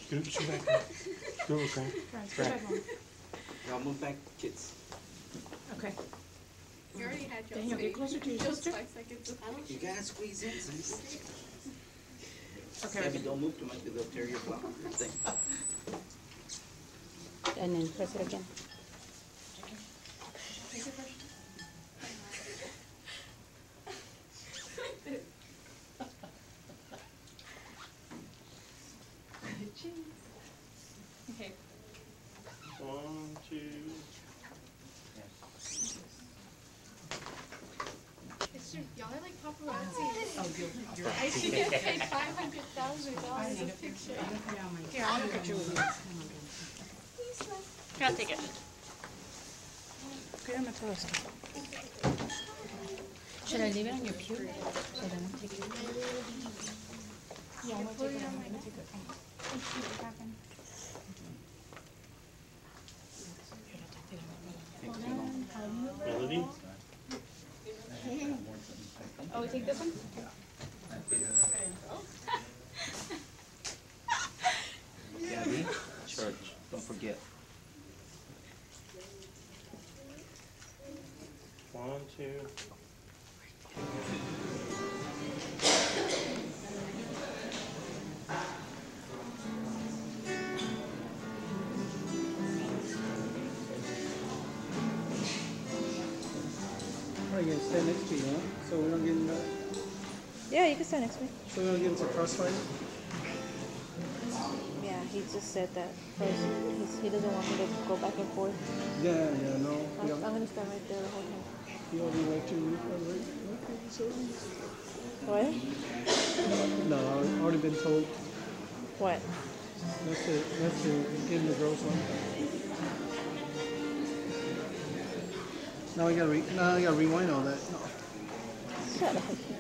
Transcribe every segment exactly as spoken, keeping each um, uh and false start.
Scoot, scoot back. Scoot, okay. Scoot back home. Y'all move back, kids. Okay. You already had your Daniel, get closer to your Just sister. five seconds. You gotta squeeze in, sis. Okay. Gabi, don't move too much because they'll tear your block your thing. And then press it again. Okay. One, two. It's just, y'all are like paparazzi. Oh, you're, you're I should get paid five hundred thousand dollars a picture. Here, I'll look at you. Here, I'll take it. Cuídame todo esto. Should I leave it on your pew? So then I'll take it. Yeah, I'm gonna take it. I'm gonna take it. Melody? Oh, we take this one? Gabi, church, don't forget. One, two. Are you gonna stand next to you, huh? So we're not getting, uh, Yeah, you can stand next to me. so we're not getting into crossfire? Yeah, he just said that first. He's, he doesn't want me to go back and forth. Yeah, yeah, no. I'm, We I'm al- gonna stand right there the whole time. we already like to, right? Okay, so, What? no, I've already been told. What? That's it, that's it, getting the girls one. Now I gotta re, now I gotta rewind all that. No. Shut up.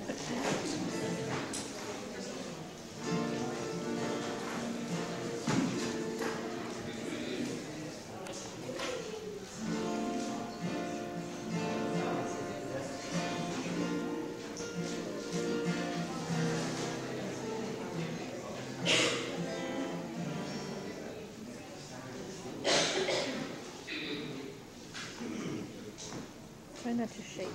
Try not to shake.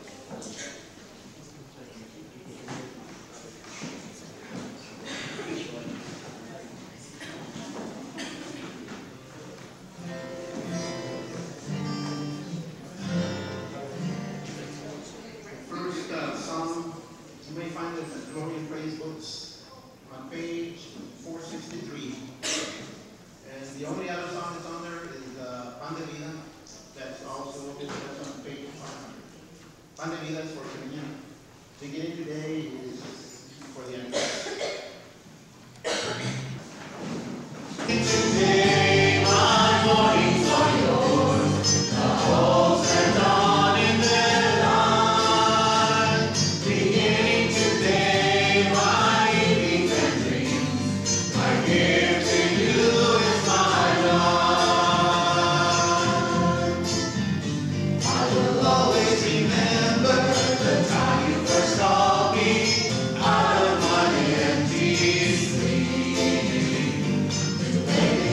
First uh, psalm, you may find it in the Glory and Praise books on page four sixty-three. And the only other song that's on there is uh, Pan de Vida. That's also that's on page five hundred. Pan de Vida is for communion. Beginning today is for the end. Today my mornings are yours, the hopes that dawn in their light. Beginning today my evenings and dreams, my gift to you is my life. I will always remember the time you first saw me out of my empty sleep. You made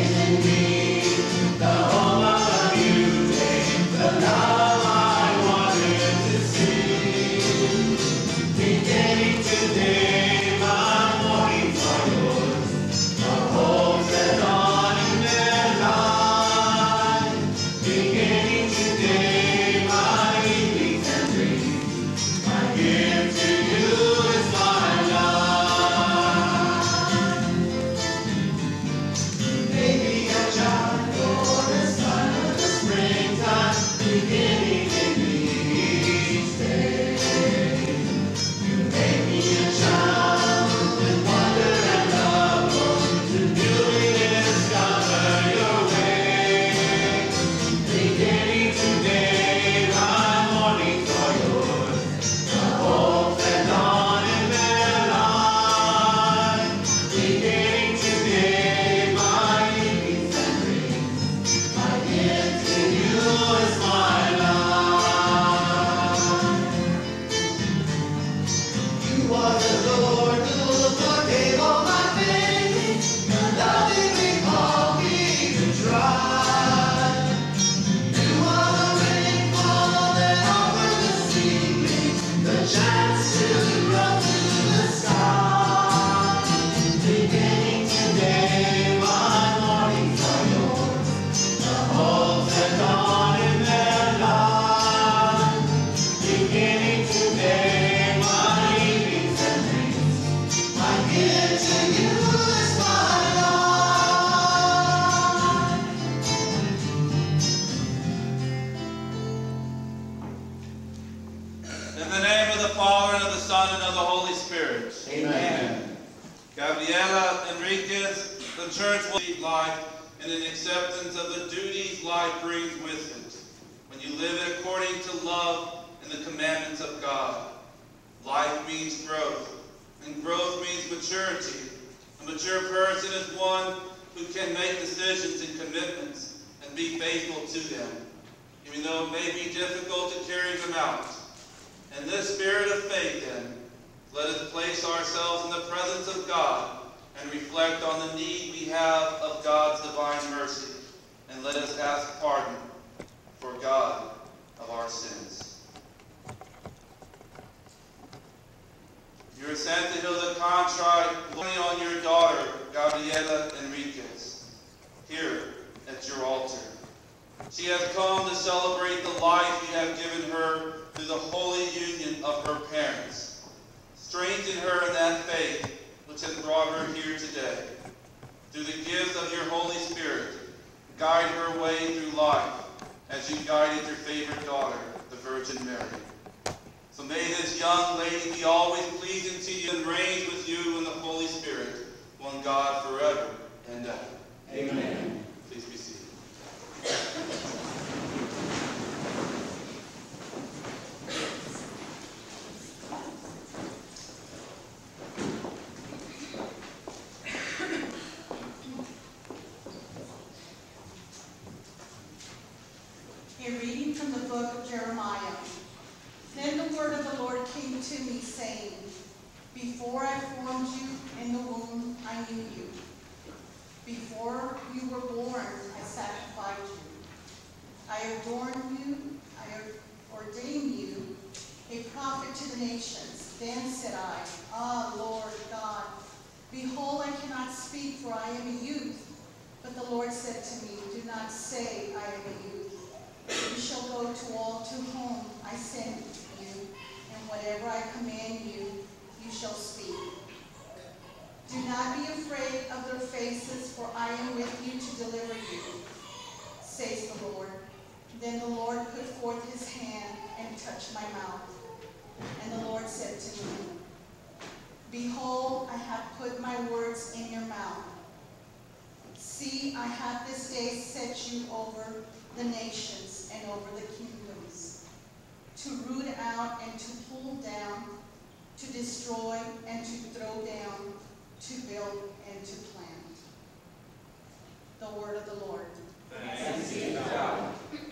In the name of the Father, and of the Son, and of the Holy Spirit. Amen. Gabriela Enriquez, the church will lead life in an acceptance of the duties life brings with it. When you live according to love and the commandments of God, life means growth, and growth means maturity. A mature person is one who can make decisions and commitments and be faithful to them, even though it may be difficult to carry them out. In this spirit of faith, then, let us place ourselves in the presence of God and reflect on the need we have of God's divine mercy. And let us ask pardon for God of our sins. Your Santa Hilda Contrite, glory on your daughter, Gabriela Enriquez, here at your altar. She has come to celebrate the life you have given her through the holy union of her parents. Strengthen her in that faith which has brought her here today. Through the gift of your Holy Spirit, guide her way through life as you guided your favorite daughter, the Virgin Mary. So may this young lady be always pleasing to you and reign with you in the Holy Spirit, one God forever and ever. Amen. Please be seated. A reading from the book of Jeremiah. Then the word of the Lord came to me, saying, Before I formed you in the womb, I knew you. Before you were born, I sanctified you. I adorned you, I ordained you a prophet to the nations. Then said I, Ah, Lord God, behold, I cannot speak, for I am a youth. But the Lord said to me, Do not say, I am a youth. You shall go to all to whom I send you, and whatever I command you, you shall speak. Do not be afraid of their faces, for I am with you to deliver you, says the Lord. Then the Lord put forth his hand and touched my mouth. And the Lord said to me, Behold, I have put my words in your mouth. See, I have this day set you over the nations and over the kingdoms, to root out and to pull down, to destroy and to throw down, to build and to plant. The word of the Lord. Thanks be to God.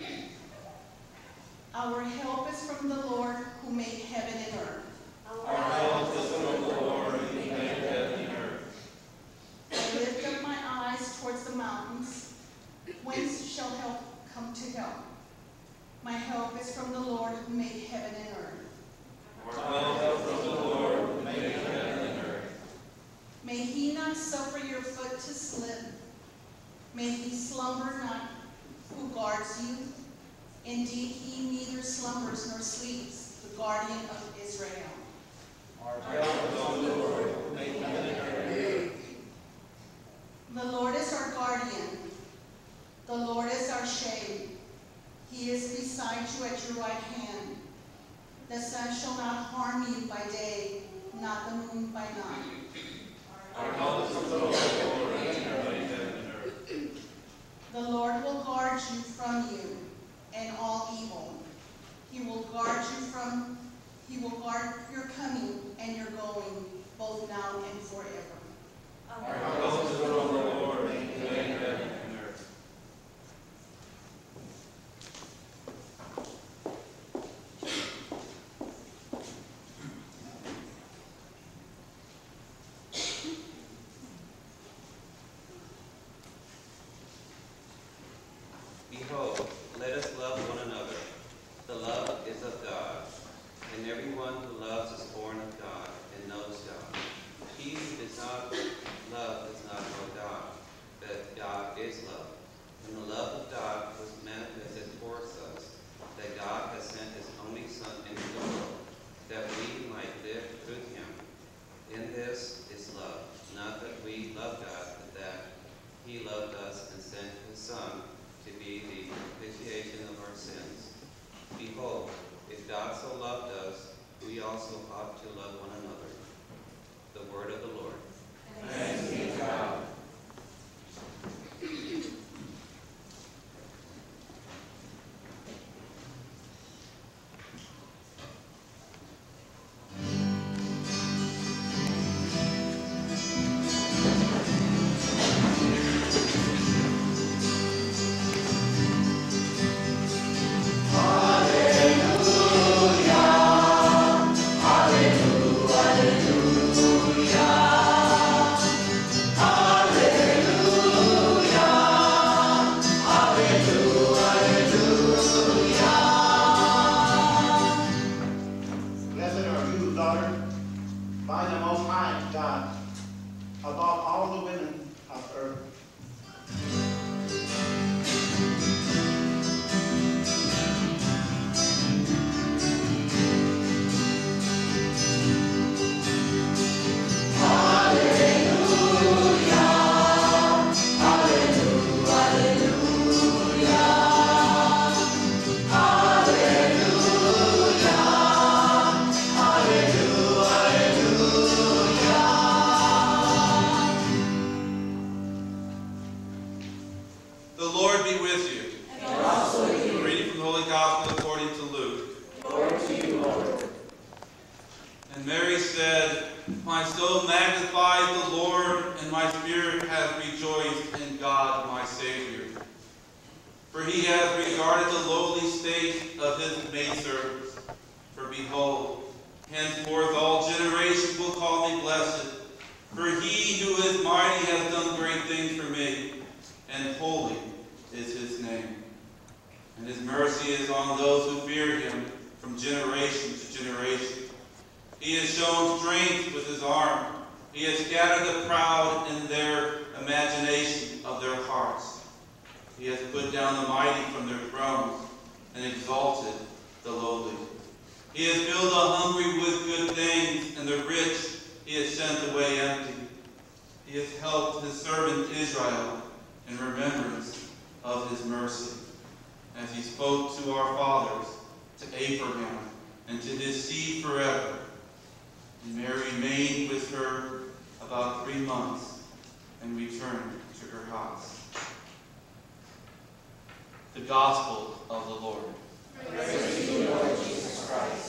Our help is from the Lord who made heaven and earth. Our help is from the Lord who made heaven and earth. I lift up my eyes towards the mountains. Whence shall help come to help? My help is from the Lord who made heaven and earth. Our help from the Lord who made heaven and earth. May he not suffer your foot to slip. May he slumber not who guards you. Indeed, he neither slumbers nor sleeps, the guardian of Israel. Our help is from the Lord who made heaven and earth. The Lord is our guardian. The Lord is our shade. He is beside you at your right hand. The sun shall not harm you by day, not the moon by night. Our help is from the Lord who made heaven and earth. The Lord will guard you from you and all evil. He will guard you from, he will guard your coming and your going, both now and forever. Our help is from the Lord who made heaven and earth. Behold, let us love one another. The love is of God, and everyone who loves is born of God and knows God. He who does not love does not know God, but God is love. And the love of God was manifested towards us, that God has sent his only Son into the world, that we might live through him. In this is love. expiation of our sins. Behold, if God so loved us, we also ought to love one another. The word of the Lord. Thanks be to God. Blessed are you, daughter, by the Most High God, above all the women of earth. The Lord be with you. And also with you. Reading from the Holy Gospel according to Luke. Glory to you, Lord. And Mary said, My soul magnifies the Lord, and my spirit has rejoiced in God my Savior. For he has regarded the lowly state of his maidservants. For behold, henceforth all generations will call me blessed. For he who is mighty has done great things for me, and holy is his name. And his mercy is on those who fear him from generation to generation. He has shown strength with his arm. He has scattered the proud in their imagination of their hearts. He has put down the mighty from their thrones and exalted the lowly. He has filled the hungry with good things, and the rich he has sent away empty. He has helped his servant Israel in remembrance of his mercy, as he spoke to our fathers, to Abraham, and to his seed forever. And Mary remained with her about three months and returned to her house. The Gospel of the Lord. Praise to you, Lord Jesus Christ.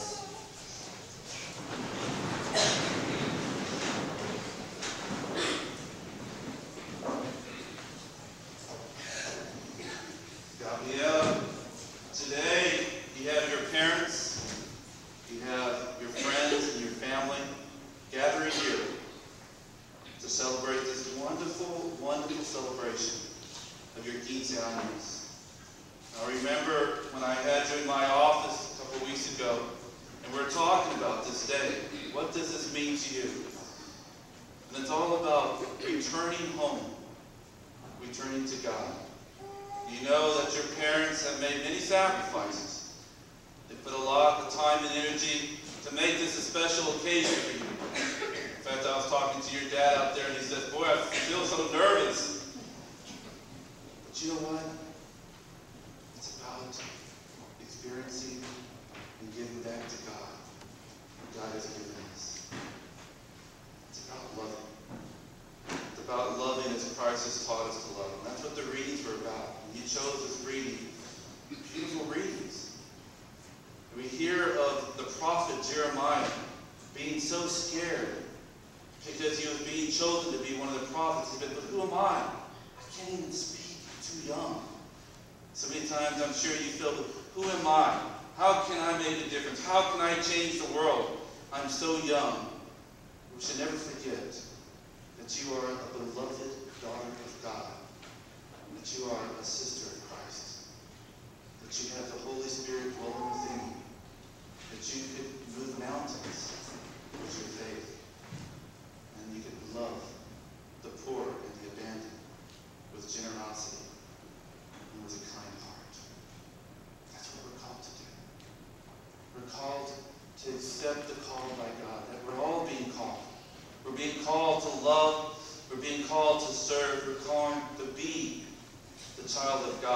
Gabi, today you have your parents, you have your friends and your family gathering here to celebrate this wonderful, wonderful celebration of your Quince años. I remember when I had you in my office a couple of weeks ago, and we were talking about this day. What does this mean to you? And it's all about returning home, returning to God. You know that your parents have made many sacrifices. They put a lot of time and energy to make this a special occasion for you. In fact, I was talking to your dad out there, and he said, boy, I feel so nervous. But you know what? It's about experiencing and giving back to God what God has given us. It's about loving. It's about loving as Christ has taught us to love. And that's what the readings were about. And you chose this reading. Beautiful readings. And we hear of the prophet Jeremiah being so scared because he was being chosen to be one of the prophets. He said, but who am I? I can't even speak. I'm too young. So many times I'm sure you feel, who am I? How can I make a difference? How can I change the world? I'm so young. We should never forget that you are a beloved daughter of God, that you are a sister of Christ, that you have the Holy Spirit dwelling within you, that you could move mountains with your faith, and you could love the poor and the abandoned with generosity and with a kind heart. That's what we're called to do. We're called to accept the call by God, that we're all being called. We're being called to love. We're being called to serve. We're called to be the child of God.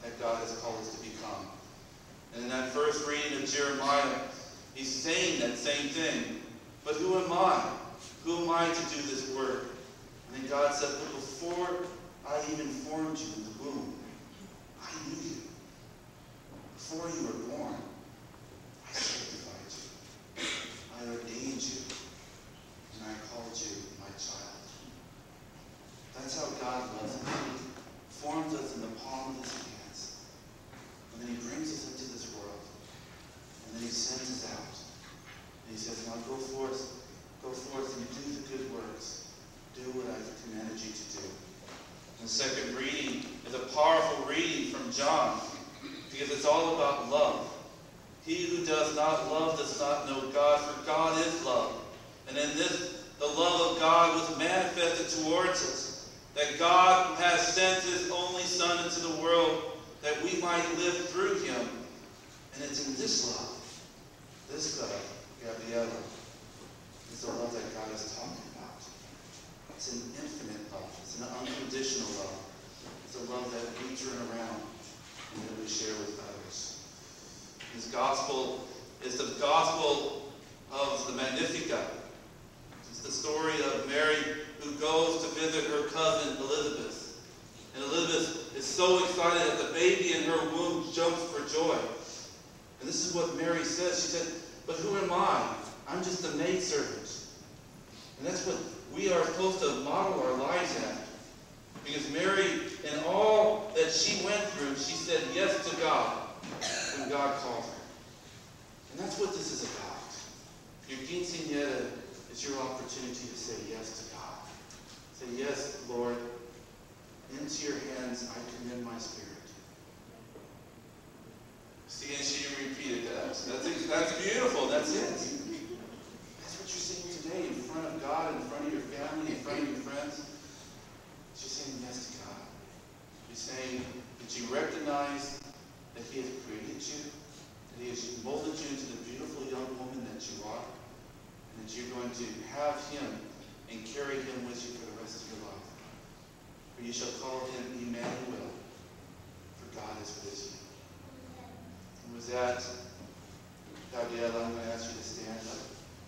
that God has called us to become. And in that first reading of Jeremiah, he's saying that same thing. But who am I? Who am I to do this work? And then God said, but before I even formed you in the womb, I knew you. Before you were born, I sanctified you. I ordained you. And I called you my child. That's how God loves us. He forms us in the palm of his hands. And then he brings us into this world. And then he sends us out. And he says, now go forth, go forth and do the good works. Do what I've commanded you to do. The second reading is a powerful reading from John, because it's all about love. He who does not love does not know God, for God is love. And in this, the love of God was manifested towards us, that God has sent his only Son into the world that we might live through him. And it's in this love, this love, Gabriella, is the love that God is talking about. It's an infinite love. It's an unconditional love. It's a love that we turn around and that we share with others. His gospel is the gospel of the Magnificat. It's the story of Mary who goes to visit her cousin Elizabeth. And Elizabeth is so excited that the baby in her womb jumps for joy. And this is what Mary says. She said, but who am I? I'm just a maidservant. And that's what we are supposed to model our lives after. Because Mary, in all that she went through, she said yes to God when God called her. And that's what this is about. Your quinceañera is your opportunity to say yes to God. Say, yes, Lord, into your hands I commend my spirit. See, and she repeated that. That's, that's beautiful. That's it. That's what you're saying today in front of God, in front of your family, in front of your friends. You're saying yes to God. You're saying that you recognize that he has created you, that he has molded you into the beautiful young woman that you are, and that you're going to have him and carry him with you for the rest of your life. For you shall call him Emmanuel, for God is with you. And with that, Gabriella, I'm going to ask you to stand up.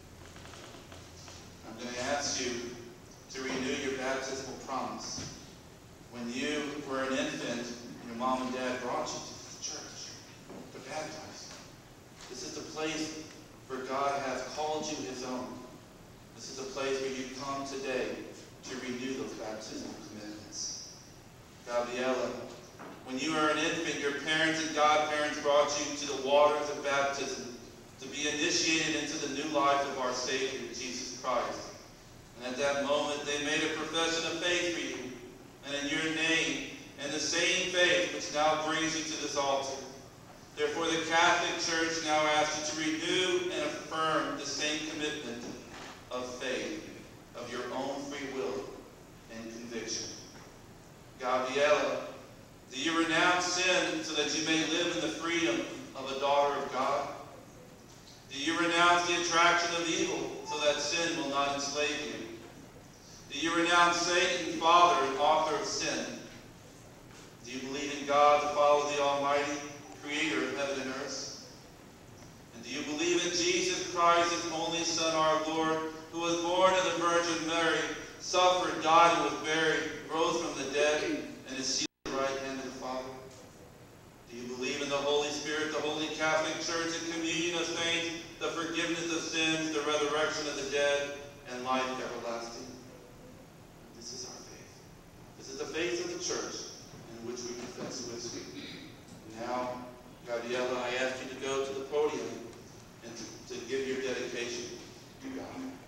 I'm going to ask you to renew your baptismal promise. When you were an infant, your mom and dad brought you to the church to baptize you. This is the place where God has called you his own. This is the place where you come today to renew those baptismal commitments. Gabriella, when you were an infant, your parents and godparents brought you to the waters of baptism to be initiated into the new life of our Savior, Jesus Christ. And at that moment, they made a profession of faith for you. And in your name, and the same faith which now brings you to this altar. Therefore, the Catholic Church now asks you to renew and affirm the same commitment of faith, of your own free will and conviction. Gabriella, do you renounce sin so that you may live in the freedom of a daughter of God? Do you renounce the attraction of evil so that sin will not enslave you? Do you renounce Satan, father and author of sin? Do you believe in God, to follow the Almighty, creator of heaven and earth? And do you believe in Jesus Christ, his only Son, our Lord, who was born of the Virgin Mary, suffered, died, and was buried, rose from the dead, and is seated at the right hand of the Father? Do you believe in the Holy Spirit, the Holy Catholic Church, the communion of saints, the forgiveness of sins, the resurrection of the dead, and life everlasting? This is our faith. This is the faith of the church in which we confess with you. Now, Gabriella, I ask you to go to the podium and to, to give your dedication to God.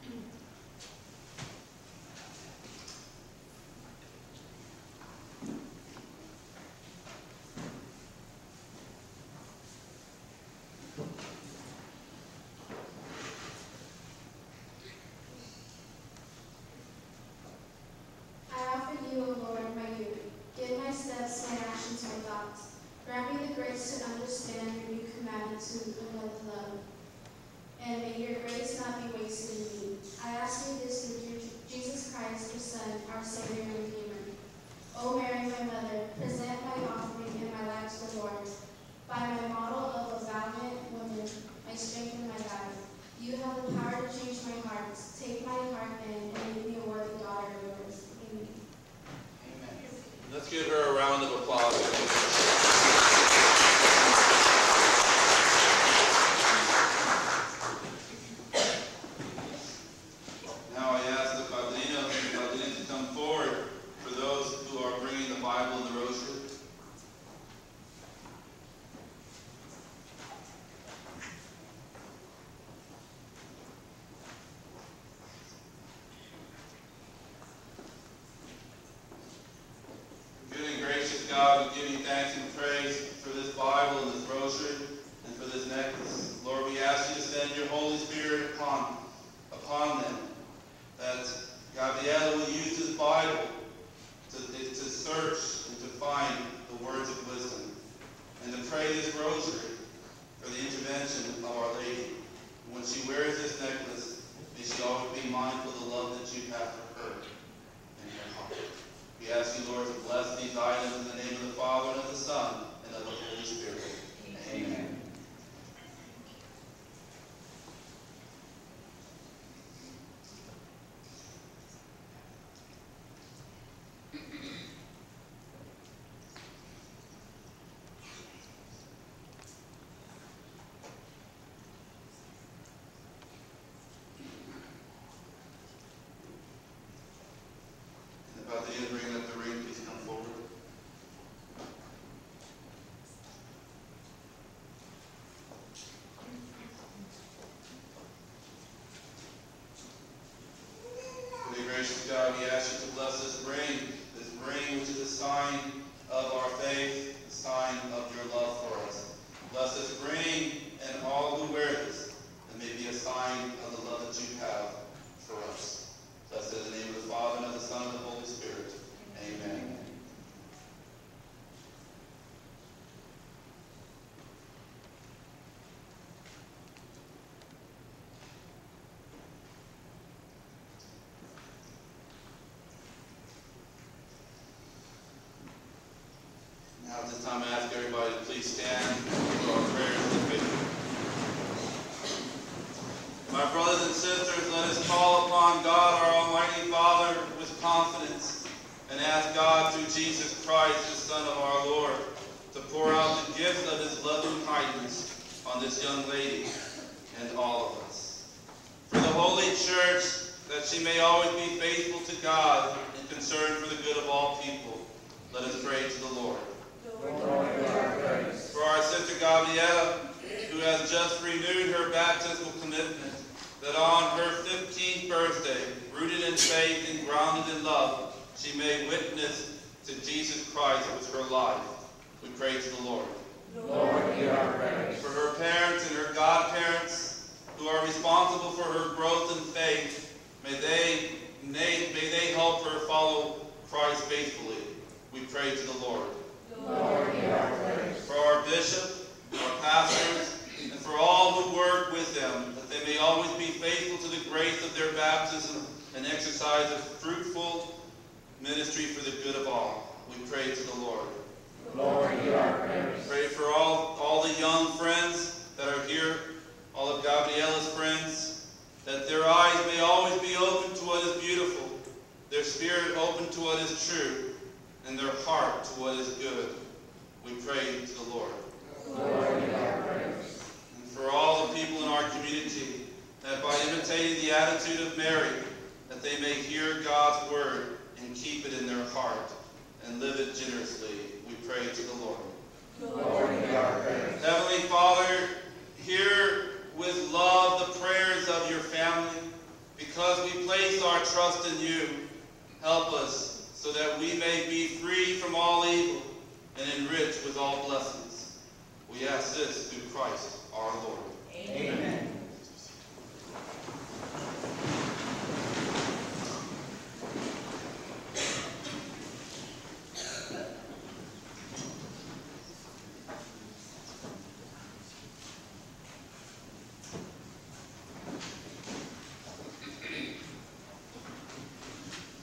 I offer you, O Lord, my youth. Give my steps, my actions, my thoughts. Grant me the grace to understand your new commandments and with love. And may your grace not be wasted in me. I ask you this through Jesus Christ, your Son, our Savior and Redeemer. O Mary, my mother, present my offering and my life ask the Lord. By my model of a valiant woman, I strengthen my life. You have the power to change my heart. Take my heart then and make me a worthy daughter of yours. Amen. Let's give her a round of applause. Now I ask the Padrino and the Padrina to come forward for those who are bringing the Bible and the rosary. Good and gracious God, we give you thanks and praise for this Bible and this rosary and for this necklace. Lord, we ask you to send your Holy Spirit upon, upon them, that Gabriella will use this Bible to, to search and to find the words of wisdom, and to pray this rosary for the intervention of Our Lady. When she wears this necklace, may she always be mindful of the love that you have for her and her heart. We ask you, Lord, to bless these items in the name of the Father, and of the Son, and of the Holy Spirit. Amen. Amen. About the end, bring up the ring, please come forward. Holy gracious God, we ask you to bless this ring, this ring which is a sign of our faith, a sign of your love for us. Bless this ring and all who wear this, and may be a sign of the love that you have for us. Blessed in the name of the Father, and of the Son, and of the Holy Spirit. Amen. Now at this time I ask everybody to please stand for our prayers of the faithful. My brothers and sisters, let us call upon God, our Almighty Father, with confidence, and ask God through Jesus Christ, the Son of our Lord, to pour out the gifts of his loving kindness on this young lady and all of us. For the Holy Church, that she may always be faithful to God and concerned for the good of all people, let us pray to the Lord. Lord, for our sister Gabriella, who has just renewed her baptismal commitment, that on her fifteenth birthday, rooted in faith and grounded in love, she may witness to Jesus Christ with her life. We pray to the Lord. Lord, hear our prayers. For her parents and her godparents, who are responsible for her growth in faith, may they, may, may they help her follow Christ faithfully. We pray to the Lord. Lord, hear our prayers. For our bishop, our pastors, and for all who work with them, that they may always be faithful to the grace of their baptism and exercise a fruitful ministry for the good of all. We pray to the Lord. Lord, hear our prayers. Pray for all, all the young friends that are here, all of Gabriella's friends, that their eyes may always be open to what is beautiful, their spirit open to what is true, and their heart to what is good. We pray to the Lord. Lord, hear our prayers. And for all the people in our community, that by imitating the attitude of Mary, that they may hear God's word and keep it in their heart and live it generously. We pray to the Lord. Lord, hear our prayers. Heavenly Father, hear with love the prayers of your family. Because we place our trust in you, help us so that we may be free from all evil and enriched with all blessings. We ask this through Christ our Lord. Amen.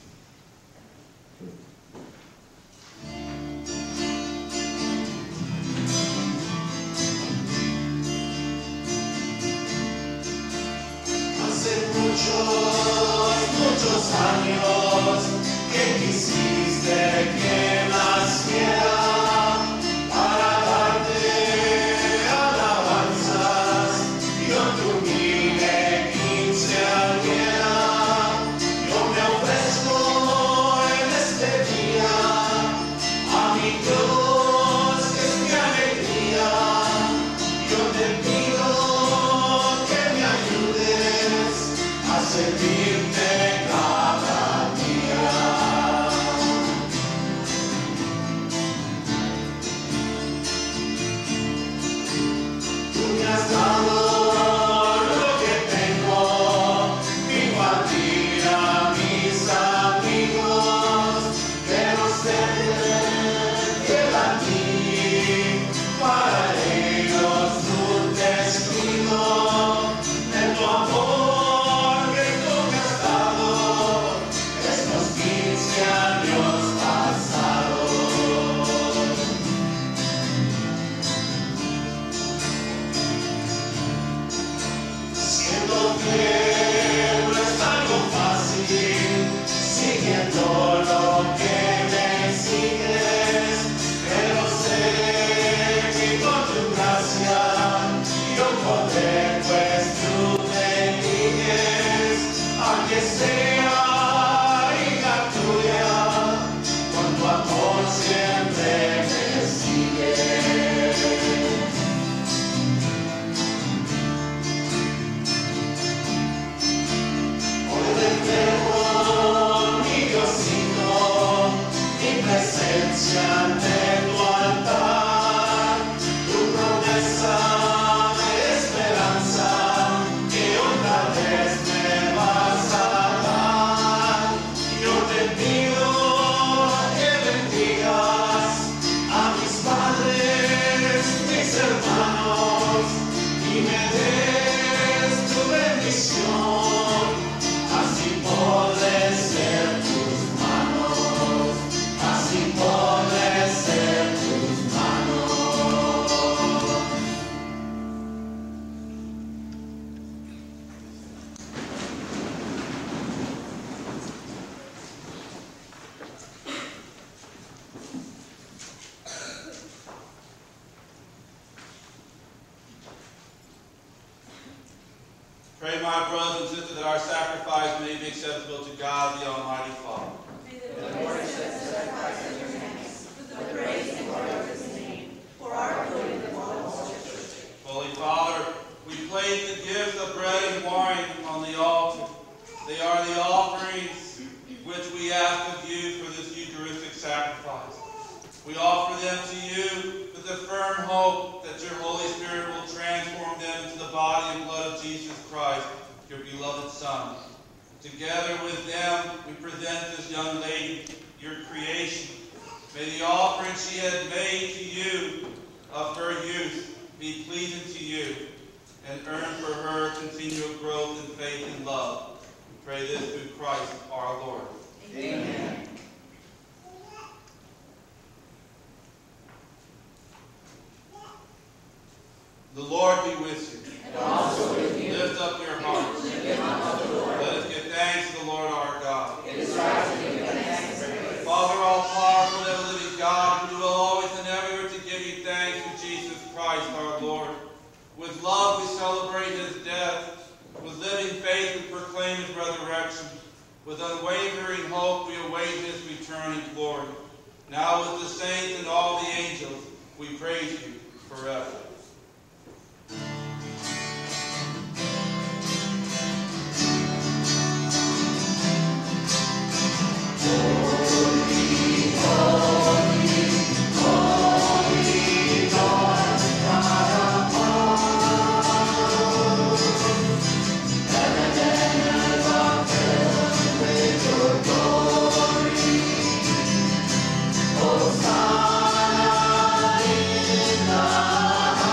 Thank Pray, my brothers and sisters, that our sacrifice may be acceptable to God, the Almighty Father. May the Lord accept the sacrifice in your hands, for the praise and glory of his name, for our good and the good of all the church. Holy Father, we place the gifts of bread and wine on the altar. They are the offerings which we ask of you for this Eucharistic sacrifice. We offer them to you with the firm hope that your Holy Spirit will transform them into the body and blood of Jesus Christ, your beloved Son. Together with them, we present this young lady, your creation. May the offering she has made to you of her youth be pleasing to you and earn for her continual growth in faith and love. We pray this through Christ our Lord. Amen. The Lord be with you. And also with you. Lift up your hearts. Lift them up to the Lord. Let us give thanks to the Lord our God. It is right to give thanks and praise. Father, all powerful, ever living God, we will always and everywhere to give you thanks for Jesus Christ our Lord. With love we celebrate his death. With living faith we proclaim his resurrection. With unwavering hope we await his return in glory. Now with the saints and all the angels we praise you forever. Hosanna in the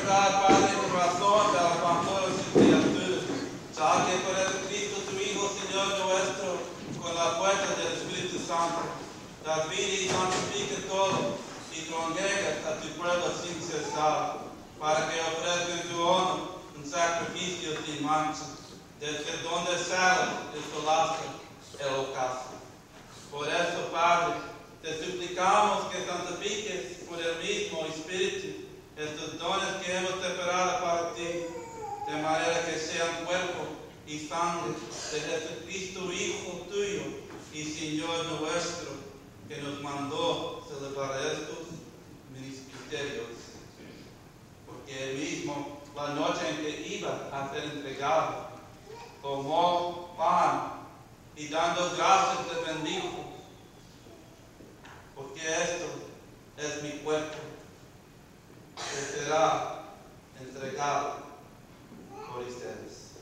verdad, Padre, con razón, te alcanzó sus criaturas, ya que por Jesucristo, tu Hijo, Señor nuestro, con la fuerza del Espíritu Santo, das vida y santifica todo, y congregas a tu pueblo sin cesar, para que ofrezca en tu honor un sacrificio sin mancha, desde donde sale y solaste el ocaso. Por eso, Padre, te suplicamos que santifiques por el mismo Espíritu estos dones que hemos preparado para ti, de manera que sean cuerpo y sangre de Jesucristo, Hijo tuyo y Señor nuestro, que nos mandó celebrar estos ministerios. Porque él mismo, la noche en que iba a ser entregado, tomó pan y dando gracias te bendijo, porque esto es mi cuerpo, que será entregado por ustedes.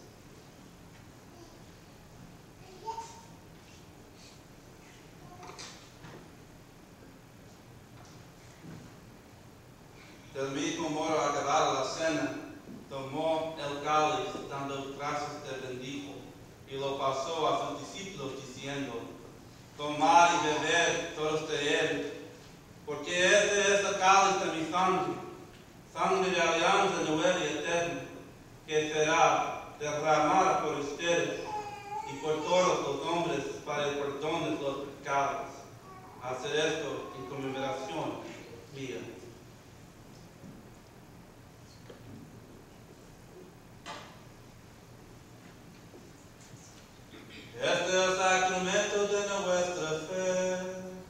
Del mismo modo, acabada la cena, tomó el cáliz, dando gracias te bendijo, y lo pasó a sus discípulos diciendo: tomad y bebed todos de él, porque este es el cáliz de mi sangre, sangre de alianza nueva y eterna, que será derramada por ustedes y por todos los hombres para el perdón de los pecados. Hacer esto en conmemoración mía. Este es el sacramento de nuestra fe.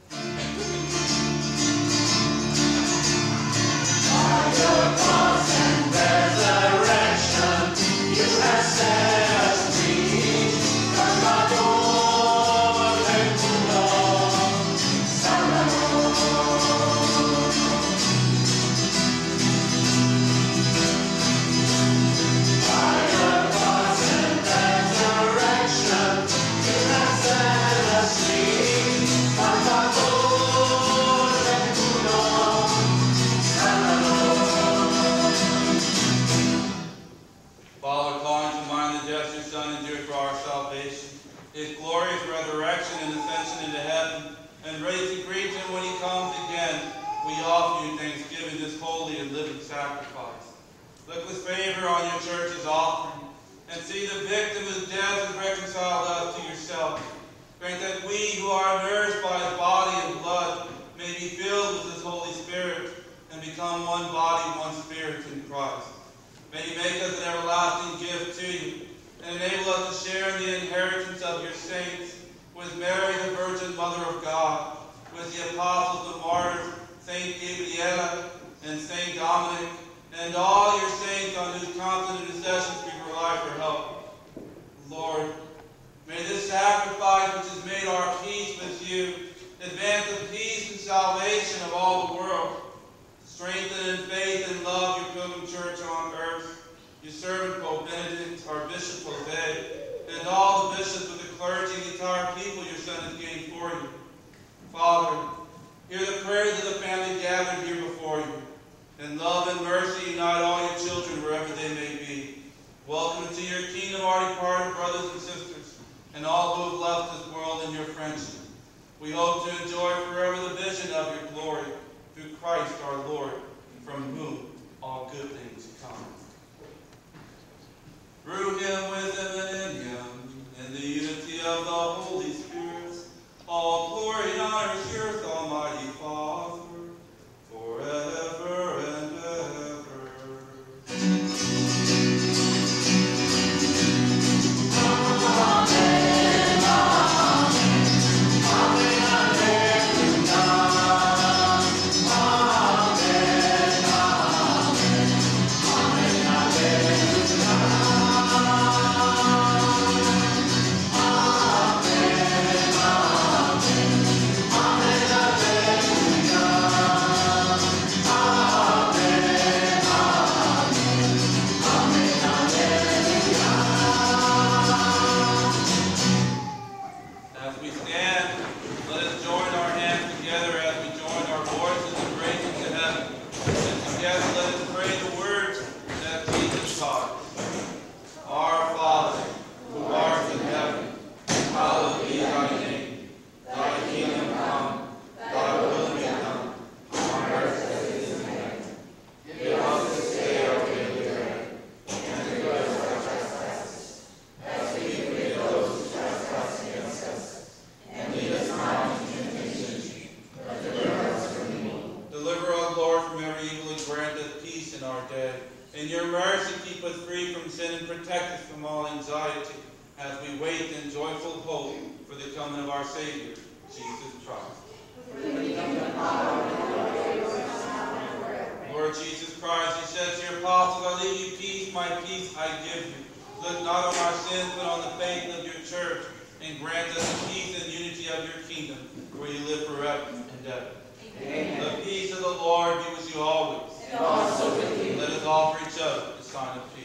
By your cross and resurrection, you have set us free from our Lord and Lord, by your cross and resurrection, you have set us free from our Lord and Lord. Father, calling to mind the death your Son endured for our salvation, his glorious resurrection and ascension into heaven, and ready to greet him when he comes again, we offer you thanksgiving, this holy and living sacrifice. Look with favor on your church's offering, and see the victim whose death has reconciled us to yourself. Grant that we who are nourished by his body and blood may be filled with his Holy Spirit, and become one body, one spirit in Christ. May you make us an everlasting gift to you, and enable us to share in the inheritance of your saints, with Mary, the Virgin Mother of God, with the apostles and martyrs, Saint Gabriella and Saint Dominick, and all your saints on whose constant intercessions we rely for help. Lord, may this sacrifice which has made our peace with you advance the peace and salvation of all the world. Strengthen in faith and love your pilgrim church on earth, your servant Pope Benedict, our Bishop Jose, and all the bishops of the clergy and the entire people your Son has gained for you. Father, hear the prayers of the family gathered here before you. In love and mercy, unite all your children wherever they may be. Welcome into your kingdom our departed brothers and sisters, and all who have left this world in your friendship. We hope to enjoy forever the vision of your glory, through Christ our Lord, from whom all good things come. Through him, with him, and in him, in the unity of the Holy Spirit, all glory and honor is yours, Almighty Father, forever and ever. Amen, amen, amen, alleluia. Amen, amen, amen, As we stand, let us join our hands together as we join our voices in praise to heaven. And together let us pray the words coming of our Savior, Jesus Christ. Lord Jesus Christ, you said to your apostles, I leave you peace, my peace I give you. Look not on our sins, but on the faith of your church, and grant us the peace and unity of your kingdom, where you live forever and ever. Amen. The peace of the Lord be with you always. And also with you. Let us offer each other the sign of peace.